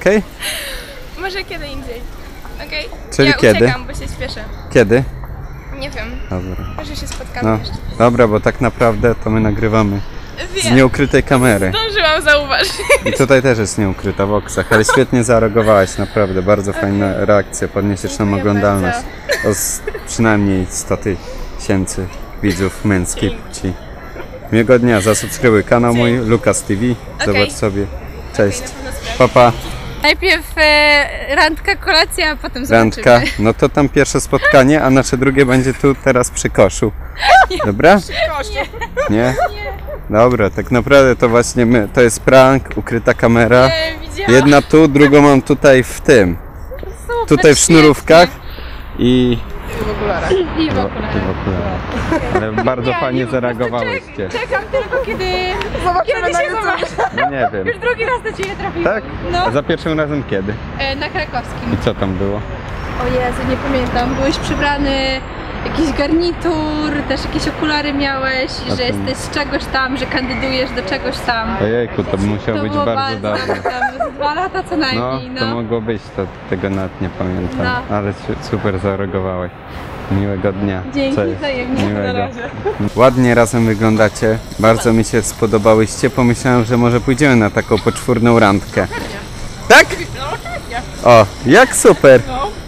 Okej? Może kiedy indziej. Okej? Czyli ja kiedy? uciekam, bo się śpieszę. Kiedy? Nie wiem. Dobra. Może się spotkamy No, jeszcze. dobra, bo tak naprawdę to my nagrywamy z Wiem. nieukrytej kamery. Zdążyłam zauważyć. I tutaj też jest nieukryta w oksach, ale świetnie zareagowałaś, naprawdę. Bardzo fajna reakcja, podniesiesz nam Dziękuję oglądalność o przynajmniej 100 000 widzów męskiej płci. Miłego dnia, zasubskrybuj kanał mój, Lukas TV, zobacz sobie. Cześć, pa pa. Najpierw randka, kolacja, a potem Randka, no to tam pierwsze spotkanie, a nasze drugie będzie tu teraz przy koszu. Dobra? Nie? Dobra, tak naprawdę to właśnie my, to jest prank, ukryta kamera. Jedna tu, drugą mam tutaj w tym. Tutaj w sznurówkach i w okularach. Ale bardzo fajnie zareagowałyście. Czekam tylko kiedy się zobaczy. No nie wiem. Już drugi raz do Ciebie trafiłam. Tak? No. A za pierwszym razem kiedy? Na krakowskim. I co tam było? O Jezu, nie pamiętam. Byłeś przybrany, jakiś garnitur, też jakieś okulary miałeś, A że to- jesteś z czegoś tam, że kandydujesz do czegoś tam. Ojejku, to musiało być było bardzo dawno. tam, 2 lata co No, najmniej, to no. mogło być, to tego nawet nie pamiętam. No. Ale super zareagowałeś. Miłego dnia. Dzięki, Cześć. wzajemnie. Miłego. Na razie. Ładnie razem wyglądacie. Bardzo mi się spodobałyście. Pomyślałem, że może pójdziemy na taką poczwórną randkę. Tak? O, jak super!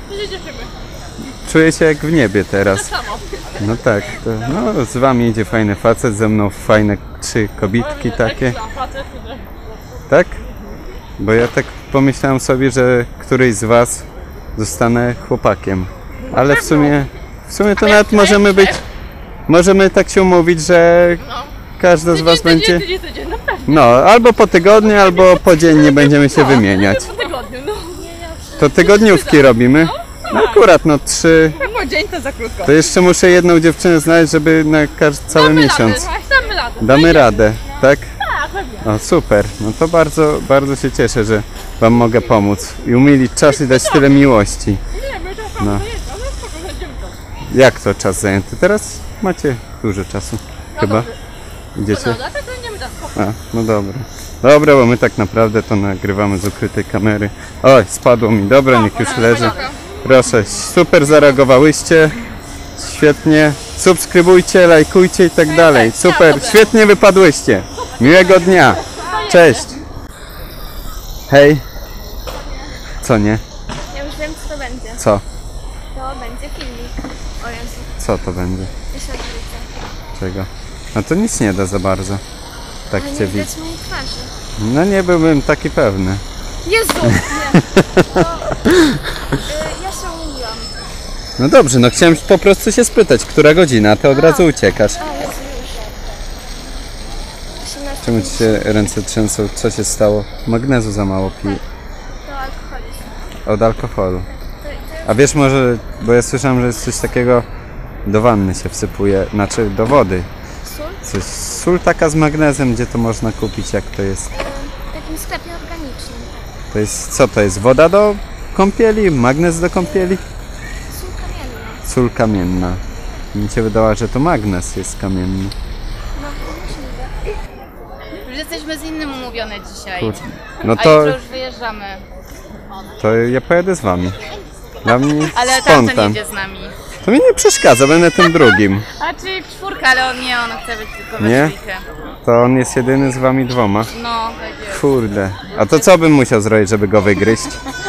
Czuję się jak w niebie teraz. No tak, to, no z wami idzie fajny facet, ze mną fajne 3 kobitki takie. Tak? Bo ja tak pomyślałem sobie, że któryś z was zostanę chłopakiem. Ale w sumie to nawet możemy tak się umówić, że każda z was będzie... No, albo po tygodniu, albo po dzień nie będziemy się wymieniać. To tygodniówki robimy. No akurat, no 3. Po dzień to za krótko. To jeszcze muszę jedną dziewczynę znaleźć, żeby na cały miesiąc. Damy radę. Damy radę, tak? O, super. No to bardzo, bardzo się cieszę, że wam mogę pomóc. I umilić czas i dać tyle miłości. No. Jak to czas zajęty? Teraz macie dużo czasu. Chyba. Idziecie? A, no dobra. Dobra, bo my tak naprawdę to nagrywamy z ukrytej kamery. Oj, spadło mi. Dobra, niech już leży. Proszę, super zareagowałyście. Świetnie. Subskrybujcie, lajkujcie i tak dalej. Super, świetnie wypadłyście. Miłego dnia. Cześć. Hej. Co nie? Ja już wiem co to będzie. Co? To będzie filmik. O Jezu, Co to będzie? jeszcze odwrócę. Czego? No to nic nie da za bardzo. Tak cię widzę. widać mojej twarzy. No nie byłbym taki pewny. Jezu! Nie. Ja się umówiłam. No dobrze, no chciałem po prostu się spytać, która godzina, a ty od razu uciekasz. O Jezu, już. Czemu ci się ręce trzęsą? Co się stało? Magnezu za mało pije. To alkoholizm. Od alkoholu. A wiesz może, bo ja słyszałem, że jest coś takiego, do wanny się wsypuje, znaczy do wody. Sól? Sól taka z magnezem, gdzie to można kupić, jak to jest? W takim sklepie organicznym. To jest, co to jest? Woda do kąpieli? Magnez do kąpieli? Sól kamienna. Sól kamienna. Mi się wydało, że to magnez jest kamienny. No, możliwe. Już jesteśmy z innym umówione dzisiaj. Kurde. No A to, jutro już wyjeżdżamy. to ja pojedę z wami. Dla mnie Ale tamten spontan. jedzie z nami. To mi nie przeszkadza, będę tym drugim. A czy 4, ale on chce być tylko we Nie? 3. To on jest jedyny z wami 2. No, będzie. Kurde. A to co bym musiał zrobić, żeby go wygryźć?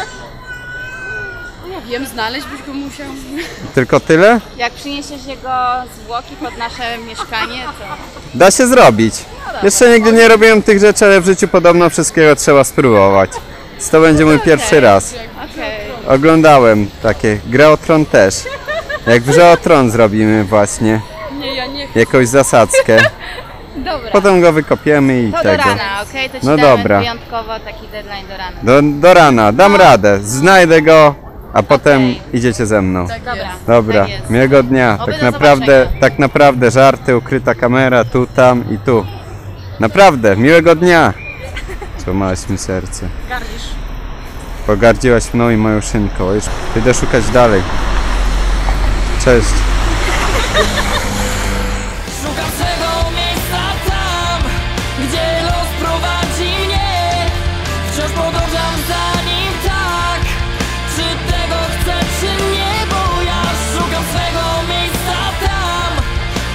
Ja wiem, znaleźć byś go musiał. Tylko tyle? Jak przyniesiesz jego zwłoki pod nasze mieszkanie, to... Da się zrobić. Jeszcze nigdy nie robiłem tych rzeczy, ale w życiu podobno wszystkiego trzeba spróbować. To będzie mój pierwszy raz. Okej. Oglądałem takie. Grę o Tron też. Jak w Grze o Tron zrobimy właśnie. Nie, ja nie. Jakąś zasadzkę. Dobra. Potem go wykopiemy i To do tego. rana, okej? To ci No damy dobra. wyjątkowo taki deadline do rana. Do rana. Dam radę. Znajdę go, a potem idziecie ze mną. Dobra. Dobra, Tak jest. miłego dnia. Oby Tak do naprawdę, zobaczenia. tak naprawdę żarty, ukryta kamera, tu, tam i tu. Naprawdę, miłego dnia. Złamałaś mi serce. Gardzisz. Pogardziłaś mną i moją szynką. Już idę szukać dalej. Cześć.